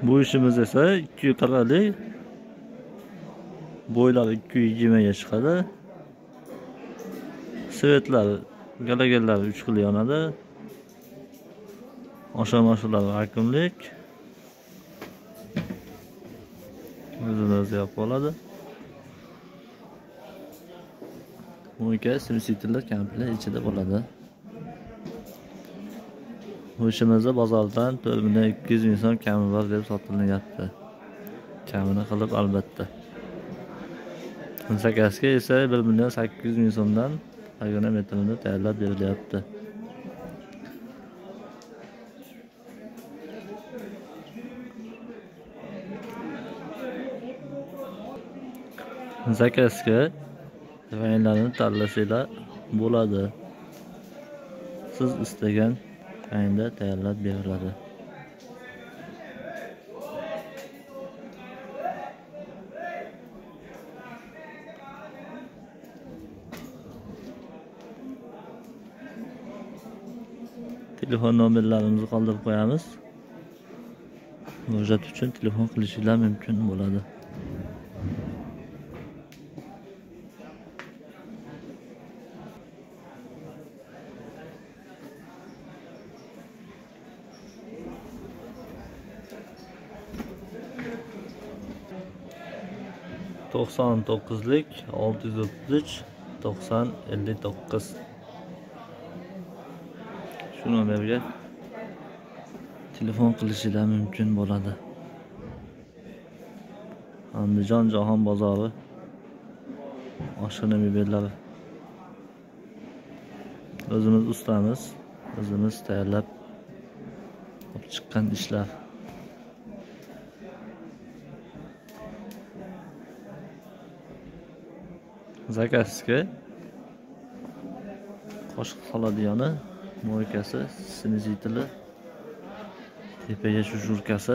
Bu işimiz esa 240 bo'ylari 220 ga chiqadi. Svetlari, galagallari 3 xil yonadi. Oshar-mosharlar vakuumlik. O'zini-o'zi yopib oladi. Mo'yka simsitirlar kampli ichida bo'ladi. Bu ishimizda bozordan 4.200 ming so'm kami bor deb sotilyapti. Kamini qilib albatta. Zakazga esa 1.800 ming so'mdan pagona metrini tayyorlab berilyapti. Zakazga ranglarni tanlasanglar bo'ladi. Siz istagan rangda tayyorlab beriladi. Telefon nomerlarimizni qoldirib qo'yamiz. Murojaat uchun telefon qilishingiz mumkin bo'ladi. To'qson to'qqizlik 633 90 59 shu nomerga telefon qilishingiz mumkin bo'ladi. Andijon Jahon bozori oshxona mebellari. O'zimiz ustamiz, o'zimiz tayyorlab olib chiqqan ishlar. Zakazga qoshiq soladiyoni, mo'ykasi, simizitili, tepaga shurkasi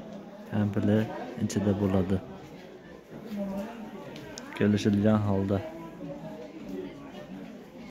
kampli ichida bo'ladi. Kelishilgan holda